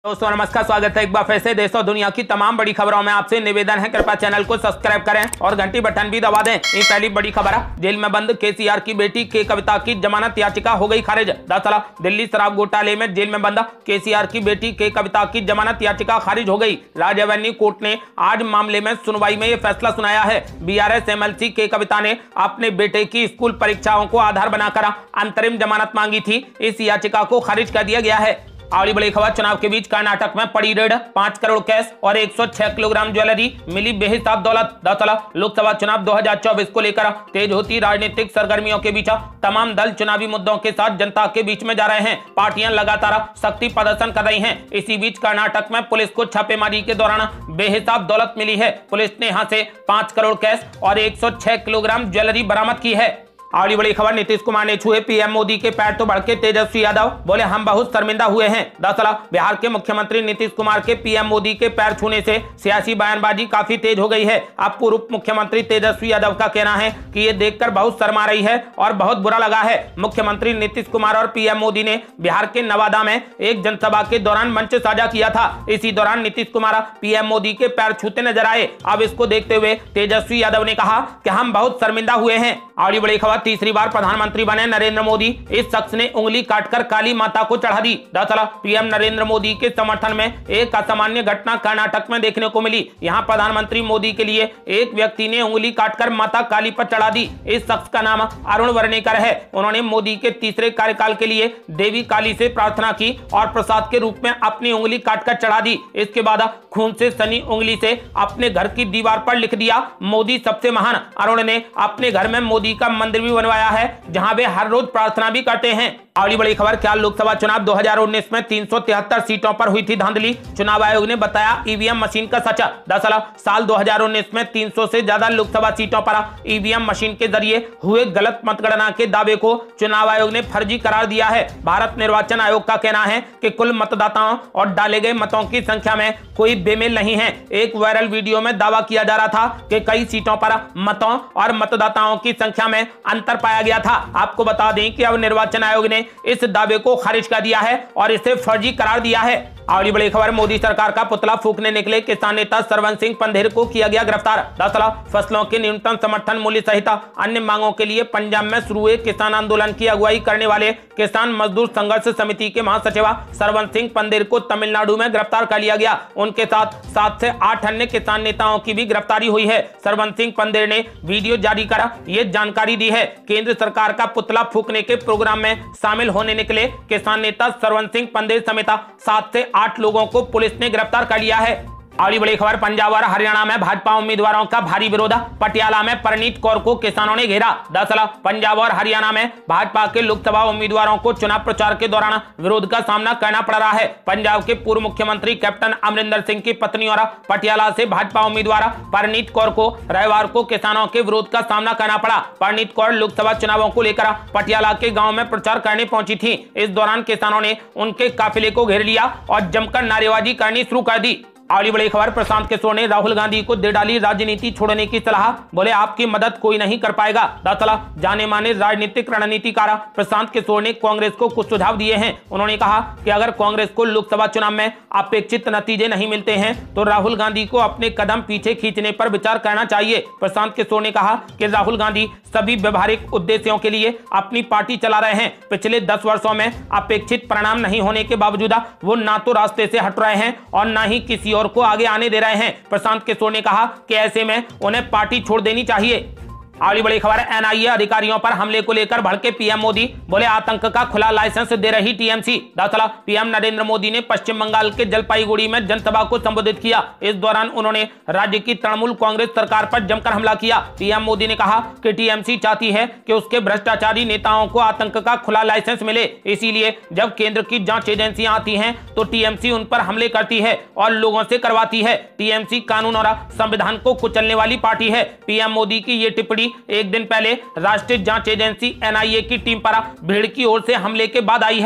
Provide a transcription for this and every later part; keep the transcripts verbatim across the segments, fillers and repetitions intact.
दोस्तों नमस्कार, स्वागत है एक बार फिर से देश और दुनिया की तमाम बड़ी खबरों में। आपसे निवेदन है, कृपया चैनल को सब्सक्राइब करें और घंटी बटन भी दबा दें। ये पहली बड़ी खबर है, जेल में बंद केसीआर की बेटी के कविता की जमानत याचिका हो गई खारिज। दरअसल दिल्ली शराब घोटाले में जेल में बंद केसीआर की बेटी के कविता की जमानत याचिका खारिज हो गई। राज्य एवेन्यू कोर्ट ने आज मामले में सुनवाई में यह फैसला सुनाया है। B R S M L C के कविता ने अपने बेटे की स्कूल परीक्षाओं को आधार बनाकर अंतरिम जमानत मांगी थी। इस याचिका को खारिज कर दिया गया है। अगली बड़ी खबर, चुनाव के बीच कर्नाटक में पड़ी रेड, पांच करोड़ कैश और एक सौ छह किलोग्राम ज्वेलरी मिली बेहिसाब दौलत। दरअसल लोकसभा चुनाव दो हज़ार चौबीस को लेकर तेज होती राजनीतिक सरगर्मियों के बीच तमाम दल चुनावी मुद्दों के साथ जनता के बीच में जा रहे हैं। पार्टियां लगातार शक्ति प्रदर्शन कर रही हैं। इसी बीच कर्नाटक में पुलिस को छापेमारी के दौरान बेहिसाब दौलत मिली है। पुलिस ने यहां से पांच करोड़ कैश और एक सौ छह किलोग्राम ज्वेलरी बरामद की है। अगली बड़ी खबर, नीतीश कुमार ने छुए पीएम मोदी के पैर तो भड़के तेजस्वी यादव, बोले हम बहुत शर्मिंदा हुए हैं। दरअसल बिहार के मुख्यमंत्री नीतीश कुमार के पीएम मोदी के पैर छूने से सियासी बयानबाजी काफी तेज हो गई है। अब पूर्व मुख्यमंत्री तेजस्वी यादव का कहना है कि ये देखकर बहुत शर्मा रही है और बहुत बुरा लगा है। मुख्यमंत्री नीतीश कुमार और पीएम मोदी ने बिहार के नवादा में एक जनसभा के दौरान मंच साझा किया था। इसी दौरान नीतीश कुमार पीएम मोदी के पैर छूते नजर आए। अब इसको देखते हुए तेजस्वी यादव ने कहा कि हम बहुत शर्मिंदा हुए हैं। अगली बड़ी खबर, तीसरी बार प्रधानमंत्री बने नरेंद्र मोदी, इस शख्स ने उंगली काटकर काली माता को चढ़ा दी। दरअसल पीएम नरेंद्र मोदी के समर्थन में एक असामान्य घटना कर्नाटक में देखने को मिली। यहां प्रधानमंत्री मोदी के लिए एक व्यक्ति ने उंगली काटकर माता काली पर चढ़ा दी। इस शख्स का नाम अरुण वर्णेकर है। उन्होंने मोदी के तीसरे कार्यकाल के लिए देवी काली से प्रार्थना की और प्रसाद के रूप में अपनी उंगली काटकर चढ़ा दी। इसके बाद खून से सनी उंगली से अपने घर की दीवार पर लिख दिया, मोदी सबसे महान। अरुण ने अपने घर में मोदी का मंदिर भी बनवाया है, जहां वे हर रोज प्रार्थना भी करते हैं। अगली बड़ी खबर, क्या लोकसभा चुनाव दो हज़ार उन्नीस में तीन सौ तिहत्तर सीटों पर हुई थी धांधली, चुनाव आयोग ने बताया ईवीएम मशीन का सच। दरअसल साल दो हज़ार उन्नीस में तीन सौ से ज्यादा लोकसभा सीटों पर ईवीएम मशीन के जरिए हुए गलत मतगणना के दावे को चुनाव आयोग ने फर्जी करार दिया है। भारत निर्वाचन आयोग का कहना है कि कुल मतदाताओं और डाले गए मतों की संख्या में कोई बेमेल नहीं है। एक वायरल वीडियो में दावा किया जा रहा था कि कई सीटों पर मतों और मतदाताओं की संख्या में अंतर पाया गया था। आपको बता दें कि अब निर्वाचन आयोग ने इस दावे को खारिज कर दिया है और इसे फर्जी करार दिया है। अगली बड़ी खबर, मोदी सरकार का पुतला फूंकने निकले किसान नेता सरवन सिंह पंधेर को किया गया गिरफ्तार। दरअसल फसलों के न्यूनतम समर्थन मूल्य सहित अन्य मांगों के लिए पंजाब में शुरू हुए किसान आंदोलन की अगुवाई करने वाले किसान मजदूर संघर्ष समिति के महासचिव सरवन सिंह पंधेर को तमिलनाडु में गिरफ्तार कर लिया गया। उनके साथ सात से आठ अन्य किसान नेताओं की भी गिरफ्तारी हुई है। सरवन सिंह पंधेर ने वीडियो जारी कर ये जानकारी दी है। केंद्र सरकार का पुतला फूंकने के प्रोग्राम में शामिल होने निकले किसान नेता सरवन सिंह पंधेर समेत सात से आठ लोगों को पुलिस ने गिरफ्तार कर लिया है। अगली बड़ी खबर, पंजाब और हरियाणा में भाजपा उम्मीदवारों का भारी विरोध, पटियाला में परनीत कौर को किसानों ने घेरा। दरअसल पंजाब और हरियाणा में भाजपा के लोकसभा उम्मीदवारों को चुनाव प्रचार के दौरान विरोध का सामना करना पड़ रहा है। पंजाब के पूर्व मुख्यमंत्री कैप्टन अमरिंदर सिंह की पत्नी और पटियाला से भाजपा उम्मीदवार परनीत कौर को रविवार को किसानों के विरोध का सामना करना पड़ा। परनीत कौर लोकसभा चुनावों को लेकर पटियाला के गाँव में प्रचार करने पहुंची थी। इस दौरान किसानों ने उनके काफिले को घेर लिया और जमकर नारेबाजी करनी शुरू कर दी। अगली बड़ी खबर, प्रशांत किशोर ने राहुल गांधी को दे डाली राजनीति छोड़ने की सलाह, बोले आपकी मदद कोई नहीं कर पाएगा। दरअसल जाने माने राजनीतिक रणनीतिकार प्रशांत किशोर ने कांग्रेस को कुछ सुझाव दिए हैं। उन्होंने कहा कि अगर कांग्रेस को लोकसभा चुनाव में अपेक्षित नतीजे नहीं मिलते हैं तो राहुल गांधी को अपने कदम पीछे खींचने पर विचार करना चाहिए। प्रशांत किशोर ने कहा कि राहुल गांधी सभी व्यवहारिक उद्देश्यों के लिए अपनी पार्टी चला रहे हैं। पिछले दस वर्षों में अपेक्षित परिणाम नहीं होने के बावजूद वो ना तो रास्ते से हट रहे हैं और ना ही किसी और को आगे आने दे रहे हैं। प्रशांत किशोर ने कहा कि ऐसे में उन्हें पार्टी छोड़ देनी चाहिए। अगली बड़ी खबर, एनआईए अधिकारियों पर हमले को लेकर भड़के पीएम मोदी, बोले आतंक का खुला लाइसेंस दे रही टीएमसी। दरअसल पीएम नरेंद्र मोदी ने पश्चिम बंगाल के जलपाईगुड़ी में जनसभा को संबोधित किया। इस दौरान उन्होंने राज्य की तृणमूल कांग्रेस सरकार पर जमकर हमला किया। पीएम मोदी ने कहा कि टीएमसी चाहती है कि उसके भ्रष्टाचारी नेताओं को आतंक का खुला लाइसेंस मिले, इसीलिए जब केंद्र की जांच एजेंसियां आती हैं तो टीएमसी उन पर हमले करती है और लोगों से करवाती है। टीएमसी कानून और संविधान को कुचलने वाली पार्टी है। पीएम मोदी की ये टिप्पणी एक दिन पहले राष्ट्रीय जांच एजेंसी एनआईए की टीम पर भीड़ की ओर से हमले के बाद आई है।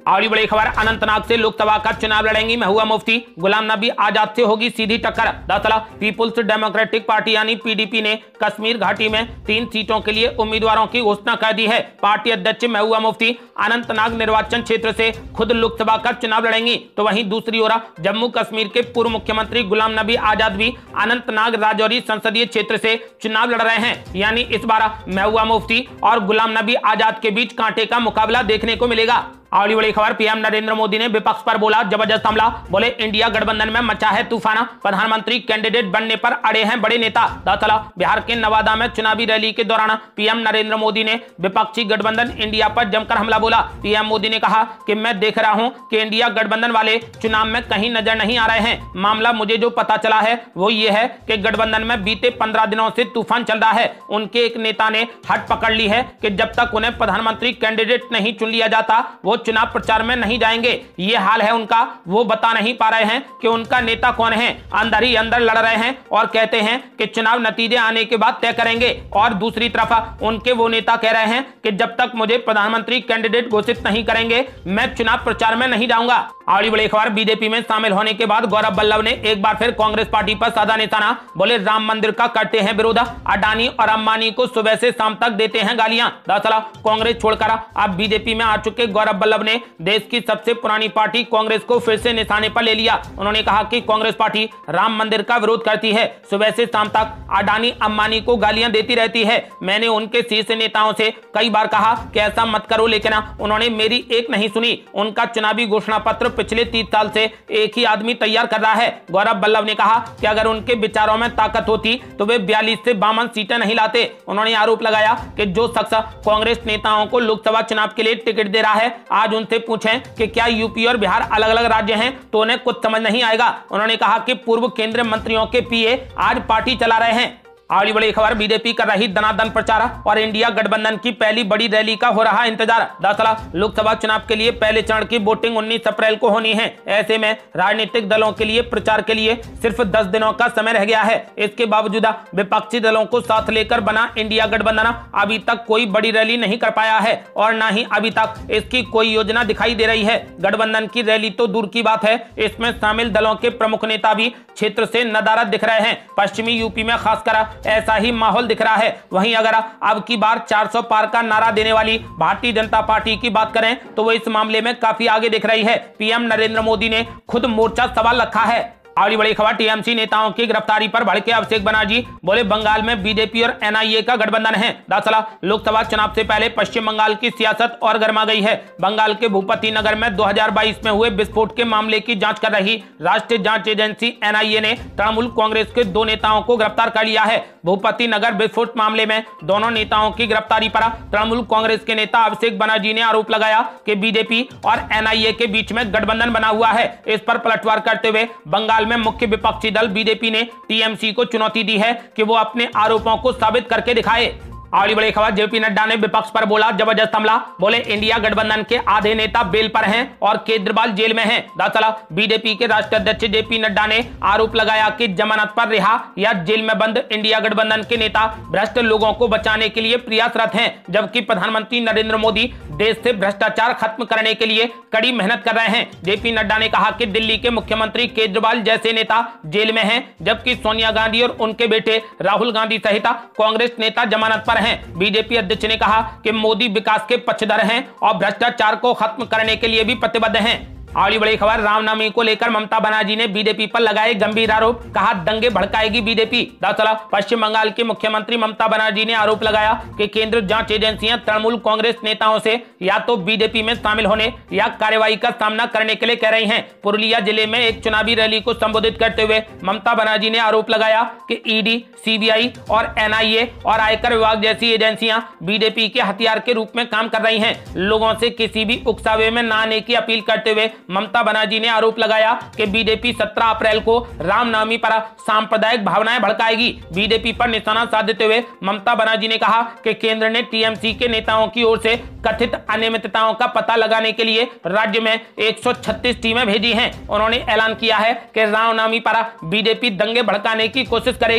और बड़ी खबर, अनंतनाग से लोकसभा का चुनाव लड़ेंगी महबूबा मुफ्ती, गुलाम नबी आजाद से होगी सीधी टक्कर। दरअसल पीपुल्स डेमोक्रेटिक पार्टी यानी पीडीपी ने कश्मीर घाटी में तीन सीटों के लिए उम्मीदवारों की घोषणा कर दी है। पार्टी अध्यक्ष महबूबा मुफ्ती अनंतनाग निर्वाचन क्षेत्र से खुद लोकसभा का चुनाव लड़ेंगी, तो वहीं दूसरी ओर जम्मू कश्मीर के पूर्व मुख्यमंत्री गुलाम नबी आजाद भी अनंतनाग राजौरी संसदीय क्षेत्र से चुनाव लड़ रहे हैं। यानी इस बार महबूबा मुफ्ती और गुलाम नबी आजाद के बीच कांटे का मुकाबला देखने को मिलेगा। और बड़ी खबर, पीएम नरेंद्र मोदी ने विपक्ष पर बोला जबरदस्त हमला, बोले इंडिया गठबंधन में मचा है तूफान, प्रधानमंत्री कैंडिडेट बनने पर अड़े हैं बड़े नेता। दरअसल बिहार के नवादा में चुनावी रैली के दौरान पीएम नरेंद्र मोदी ने विपक्षी गठबंधन इंडिया पर जमकर हमला बोला। पीएम मोदी ने कहा कि मैं देख रहा हूं कि इंडिया गठबंधन वाले चुनाव में कहीं नजर नहीं आ रहे हैं। मामला मुझे जो पता चला है वो ये है कि गठबंधन में बीते पंद्रह दिनों से तूफान चल रहा है। उनके एक नेता ने हट पकड़ ली है कि जब तक उन्हें प्रधानमंत्री कैंडिडेट नहीं चुन लिया जाता वो चुनाव प्रचार में नहीं जाएंगे। ये हाल है उनका, वो बता नहीं पा रहे हैं कि उनका नेता कौन है। अंदर ही अंदर लड़ रहे हैं और कहते हैं कि चुनाव नतीजे आने के बाद तय करेंगे, और दूसरी तरफ उनके वो नेता कह रहे हैं कि जब तक मुझे प्रधानमंत्री कैंडिडेट घोषित नहीं करेंगे मैं चुनाव प्रचार में नहीं जाऊंगा। अगली बड़ी खबर, बीजेपी में शामिल होने के बाद गौरव वल्लभ ने एक बार फिर कांग्रेस पार्टी पर साधा निशाना, बोले राम मंदिर का करते हैं विरोध, अडानी और अंबानी को सुबह से शाम तक देते हैं गालियां। दरअसल कांग्रेस छोड़कर अब बीजेपी में आ चुके गौरव वल्लभ ने देश की सबसे पुरानी पार्टी कांग्रेस को फिर से निशाने पर ले लिया। उन्होंने कहा कि कांग्रेस पार्टी राम मंदिर का विरोध करती है, सुबह से शाम तक अडानी अंबानी को गालियां देती रहती है। मैंने उनके शीर्ष नेताओं से कई बार कहा कि ऐसा मत करो, लेकिन उन्होंने मेरी एक नहीं सुनी। उनका चुनावी घोषणा पत्र पिछले तीस साल से एक ही आदमी तैयार कर रहा है। गौरव वल्लभ ने कहा कि अगर उनके विचारों में ताकत होती तो वे बयालीस से बावन सीटें नहीं लाते। उन्होंने आरोप लगाया कि जो शख्स कांग्रेस नेताओं को लोकसभा चुनाव के लिए टिकट दे रहा है, आज उनसे पूछें कि क्या यूपी और बिहार अलग अलग राज्य हैं तो उन्हें कुछ समझ नहीं आएगा। उन्होंने कहा कि पूर्व केंद्रीय मंत्रियों के पीए आज पार्टी चला रहे हैं। अगली बड़ी खबर, बीजेपी कर रही दनादन प्रचार और इंडिया गठबंधन की पहली बड़ी रैली का हो रहा इंतजार। दरअसल लोकसभा चुनाव के लिए पहले चरण की वोटिंग उन्नीस अप्रैल को होनी है। ऐसे में राजनीतिक दलों के लिए प्रचार के लिए सिर्फ दस दिनों का समय रह गया है। इसके बावजूद विपक्षी दलों को साथ लेकर बना इंडिया गठबंधन अभी तक कोई बड़ी रैली नहीं कर पाया है और न ही अभी तक इसकी कोई योजना दिखाई दे रही है। गठबंधन की रैली तो दूर की बात है, इसमें शामिल दलों के प्रमुख नेता भी क्षेत्र से नदारद दिख रहे हैं। पश्चिमी यूपी में खासकर ऐसा ही माहौल दिख रहा है। वहीं अगर अब की बार चार सौ पार का नारा देने वाली भारतीय जनता पार्टी की बात करें तो वो इस मामले में काफी आगे दिख रही है। पीएम नरेंद्र मोदी ने खुद मोर्चा सवाल रखा है। अगली बड़ी खबर, टीएमसी नेताओं की गिरफ्तारी पर भड़के अभिषेक बनर्जी, बोले बंगाल में बीजेपी और एनआईए का गठबंधन है। दरअसल लोकसभा चुनाव से पहले पश्चिम बंगाल की सियासत और गर्मा गई है। बंगाल के भूपति नगर में दो हज़ार बाईस में हुए विस्फोट के मामले की जांच कर रही राष्ट्रीय जांच एजेंसी एनआईए ने तृणमूल कांग्रेस के दो नेताओं को गिरफ्तार कर लिया है। भूपति नगर विस्फोट मामले में दोनों नेताओं की गिरफ्तारी पर तृणमूल कांग्रेस के नेता अभिषेक बनर्जी ने आरोप लगाया कि बीजेपी और एनआईए के बीच में गठबंधन बना हुआ है। इस पर पलटवार करते हुए बंगाल में मुख्य विपक्षी दल बीजेपी ने टीएमसी को चुनौती दी है कि वो अपने आरोपों को साबित करके दिखाए। अगली बड़ी खबर, जेपी नड्डा ने विपक्ष पर बोला जबरदस्त हमला, बोले इंडिया गठबंधन के आधे नेता बेल पर हैं और केजरीवाल जेल में हैं। दरअसल बीजेपी के राष्ट्रीय अध्यक्ष जेपी नड्डा ने आरोप लगाया कि जमानत पर रिहा या जेल में बंद इंडिया गठबंधन के नेता भ्रष्ट लोगों को बचाने के लिए प्रयासरत हैं, जबकि प्रधानमंत्री नरेंद्र मोदी देश से भ्रष्टाचार खत्म करने के लिए कड़ी मेहनत कर रहे हैं। जेपी नड्डा ने कहा कि दिल्ली के मुख्यमंत्री केजरीवाल जैसे नेता जेल में हैं, जबकि सोनिया गांधी और उनके बेटे राहुल गांधी सहित कांग्रेस नेता जमानत पर हैं। बीजेपी अध्यक्ष ने कहा कि मोदी विकास के पक्षधर हैं और भ्रष्टाचार को खत्म करने के लिए भी प्रतिबद्ध हैं। अगली बड़ी खबर, रामनवमी को लेकर ममता बनर्जी ने बीजेपी पर लगाए गंभीर आरोप, कहा दंगे भड़काएगी बीजेपी। दरअसल पश्चिम बंगाल की मुख्यमंत्री ममता बनर्जी ने आरोप लगाया कि केंद्रीय जांच एजेंसियां तृणमूल कांग्रेस नेताओं से या तो बीजेपी में शामिल होने या कार्रवाई का सामना करने के लिए कह रही हैं। पुरुलिया जिले में एक चुनावी रैली को संबोधित करते हुए ममता बनर्जी ने आरोप लगाया कि ईडी, सीबीआई और एनआईए और आयकर विभाग जैसी एजेंसियां बीजेपी के हथियार के रूप में काम कर रही हैं। लोगों से किसी भी उकसावे में न आने की अपील करते हुए ममता बनर्जी ने आरोप लगाया कि बीजेपी सत्रह अप्रैल को रामनवमी पर सांप्रदायिक भावनाएं भड़काएगी। बीजेपी पर निशाना साधते हुए ममता बनर्जी ने कहा कि केंद्र ने टीएमसी के नेताओं की ओर से कथित अनियमितताओं का पता लगाने के लिए राज्य में एक सौ छत्तीस टीमें भेजी हैं। उन्होंने ऐलान किया है कि रामनवमी पर बीजेपी दंगे भड़काने की कोशिश करेगी।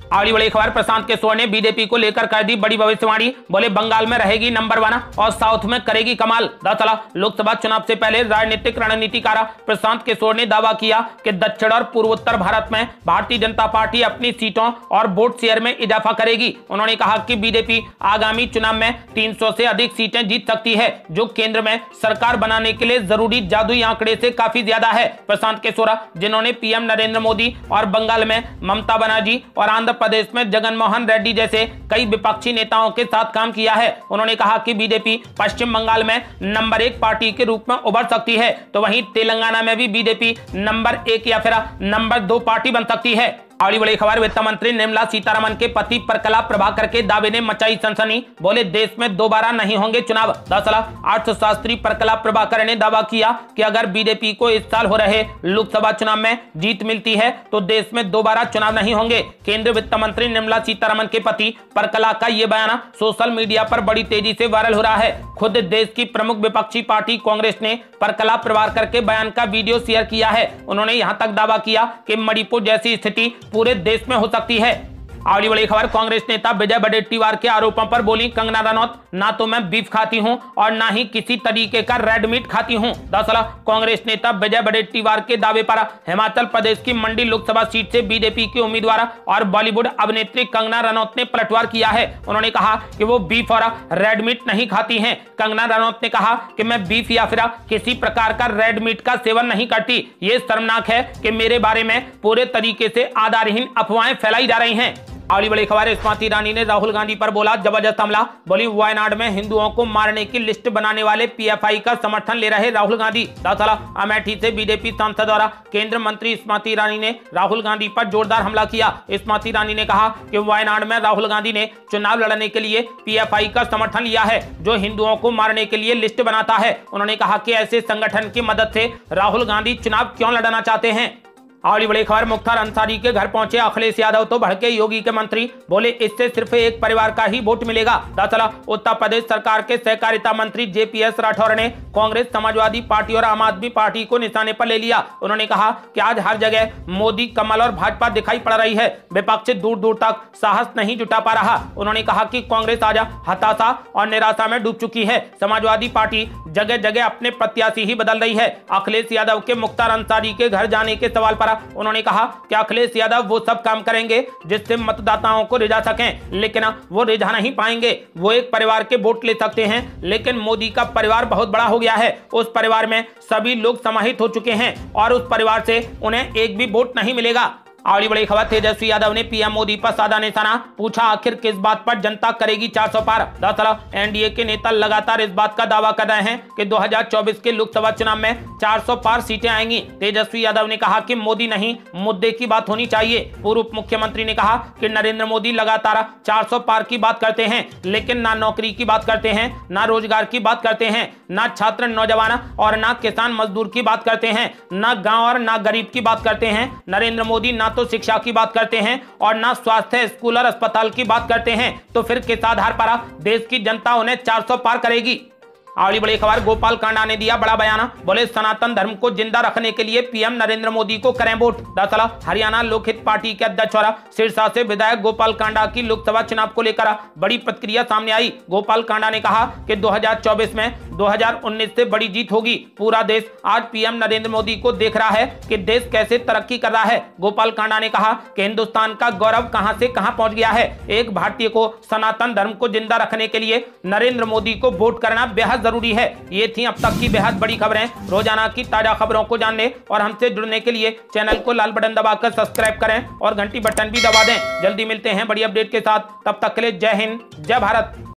अगली बड़ी खबर, प्रशांत किशोर ने बीजेपी को लेकर कर दी बड़ी भविष्यवाणी। बोले बंगाल में रहेगी नंबर वन और साउथ में करेगी कमाल। दरअसल लोकसभा चुनाव से पहले राजनीतिक रणनीतिकार प्रशांत किशोर ने दावा किया कि दक्षिण और पूर्वोत्तर भारत में भारतीय जनता पार्टी अपनी सीटों और वोट शेयर में इजाफा करेगी। उन्होंने कहा कि बीजेपी आगामी चुनाव में तीन सौ से अधिक सीटें जीत सकती है, जो केंद्र में सरकार बनाने के लिए जरूरी जादुई आंकड़े से काफी ज्यादा है। प्रशांत किशोर, जिन्होंने पीएम नरेंद्र मोदी और बंगाल में ममता बनर्जी और आंध्र प्रदेश में जगनमोहन रेड्डी जैसे कई विपक्षी नेताओं के साथ काम किया है, उन्होंने कहा कि बीजेपी पश्चिम बंगाल में नंबर एक पार्टी के रूप में उभर सकती है, तो वहीं तेलंगाना में भी बीजेपी नंबर एक या फिर नंबर दो पार्टी बन सकती है। अगली बड़ी खबर, वित्त मंत्री निर्मला सीतारमण के पति प्रकला प्रभाकर के दावे ने मचाई सनसनी। बोले देश में दोबारा नहीं होंगे चुनाव। दरअसल अर्थशास्त्री प्रकला प्रभाकर ने दावा किया कि अगर बीजेपी को इस साल हो रहे लोकसभा चुनाव में जीत मिलती है तो देश में दोबारा चुनाव नहीं होंगे। केंद्रीय वित्त मंत्री निर्मला सीतारमण के पति प्रकला का यह बयान सोशल मीडिया पर बड़ी तेजी से वायरल हो रहा है। खुद देश की प्रमुख विपक्षी पार्टी कांग्रेस ने प्रकला प्रभाकर के बयान का वीडियो शेयर किया है। उन्होंने यहां तक दावा किया कि मणिपुर जैसी स्थिति पूरे देश में हो सकती है। अगली बड़ी खबर, कांग्रेस नेता विजय वडेट्टीवार के आरोपों पर बोली कंगना रनौत, ना तो मैं बीफ खाती हूं और ना ही किसी तरीके का रेड मीट खाती हूं। दरअसल कांग्रेस नेता विजय वडेट्टीवार के दावे पर हिमाचल प्रदेश की मंडी लोकसभा सीट से बीजेपी के उम्मीदवार और बॉलीवुड अभिनेत्री कंगना रनौत ने पलटवार किया है। उन्होंने कहा कि वो बीफ और रेड मीट नहीं खाती हैं। कंगना रनौत ने कहा कि मैं बीफ या फिर किसी प्रकार का रेड मीट का सेवन नहीं करती। ये शर्मनाक है कि मेरे बारे में पूरे तरीके से आधारहीन अफवाहें फैलाई जा रही हैं। अगली बड़ी खबर, स्मृति ईरानी ने राहुल गांधी पर बोला जबरदस्त हमला। बोली वायनाड में हिंदुओं को मारने की लिस्ट बनाने वाले पीएफआई का समर्थन ले रहे राहुल गांधी। दरअसल अमेठी से बीजेपी सांसद और केंद्रीय मंत्री स्मृति ईरानी ने राहुल गांधी पर जोरदार हमला किया। स्मृति ईरानी ने कहा कि वायनाड में राहुल गांधी ने चुनाव लड़ने के लिए पीएफआई का समर्थन लिया है, जो हिंदुओं को मारने के लिए लिस्ट बनाता है। उन्होंने कहा कि ऐसे संगठन की मदद से राहुल गांधी चुनाव क्यों लड़ना चाहते हैं। अगली बड़ी खबर, मुख्तार अंसारी के घर पहुंचे अखिलेश यादव तो भड़के योगी के मंत्री। बोले इससे सिर्फ एक परिवार का ही वोट मिलेगा। दरअसल उत्तर प्रदेश सरकार के सहकारिता मंत्री जेपीएस राठौर ने कांग्रेस, समाजवादी पार्टी और आम आदमी पार्टी को निशाने पर ले लिया। उन्होंने कहा कि आज हर जगह मोदी, कमल और भाजपा दिखाई पड़ रही है, विपक्ष दूर दूर तक साहस नहीं जुटा पा रहा। उन्होंने कहा कि कांग्रेस आज हताशा और निराशा में डूब चुकी है। समाजवादी पार्टी जगह जगह अपने प्रत्याशी ही बदल रही है। अखिलेश यादव के मुख्तार अंसारी के घर जाने के सवाल पर उन्होंने कहा कि अखिलेश यादव वो सब काम करेंगे जिससे मतदाताओं को रिझा सकें, लेकिन वो रिझा नहीं पाएंगे। वो एक परिवार के वोट ले सकते हैं, लेकिन मोदी का परिवार बहुत बड़ा हो गया है। उस परिवार में सभी लोग समाहित हो चुके हैं और उस परिवार से उन्हें एक भी वोट नहीं मिलेगा। अगली बड़ी खबर, तेजस्वी यादव ने पीएम मोदी पर साधा निशाना। पूछा आखिर किस बात पर जनता करेगी चार सौ पार। दरअसल एनडीए के नेता लगातार इस बात का दावा कर रहे हैं कि दो हज़ार चौबीस के लोकसभा चुनाव में चार सौ पार सीटें आएंगी। तेजस्वी यादव ने कहा कि मोदी नहीं, मुद्दे की बात होनी चाहिए। पूर्व मुख्यमंत्री ने कहा कि नरेंद्र मोदी लगातार चार सौ पार की बात करते हैं, लेकिन ना नौकरी की बात करते हैं, ना रोजगार की बात करते हैं, ना छात्र, नौजवान और ना किसान मजदूर की बात करते हैं, ना गाँव और ना गरीब की बात करते हैं। नरेंद्र मोदी ना तो शिक्षा की बात करते हैं और ना स्वास्थ्य, स्कूल और अस्पताल की बात करते हैं, तो फिर किस आधार पर देश की जनता उन्हें चार सौ पार करेगी। अगली बड़ी खबर, गोपाल कांडा ने दिया बड़ा बयान। बोले सनातन धर्म को जिंदा रखने के लिए पीएम नरेंद्र मोदी को करें वोट। दरअसल हरियाणा लोकहित पार्टी के अध्यक्ष और सिरसा से विधायक गोपाल कांडा की लोकसभा चुनाव को लेकर बड़ी प्रतिक्रिया सामने आई। गोपाल कांडा ने कहा कि दो हज़ार चौबीस में दो हज़ार उन्नीस से बड़ी जीत होगी। पूरा देश आज पीएम नरेंद्र मोदी को देख रहा है कि देश कैसे तरक्की कर रहा है। गोपाल कांडा ने कहा कि हिंदुस्तान का गौरव कहां से कहां पहुंच गया है। एक भारतीय को सनातन धर्म को जिंदा रखने के लिए नरेंद्र मोदी को वोट करना बेहद जरूरी है। ये थी अब तक की बेहद बड़ी खबरें। रोजाना की ताजा खबरों को जानने और हमसे जुड़ने के लिए चैनल को लाल बटन दबाकर सब्सक्राइब करें और घंटी बटन भी दबा दें। जल्दी मिलते हैं बड़ी अपडेट के साथ, तब तक के लिए जय हिंद, जय भारत।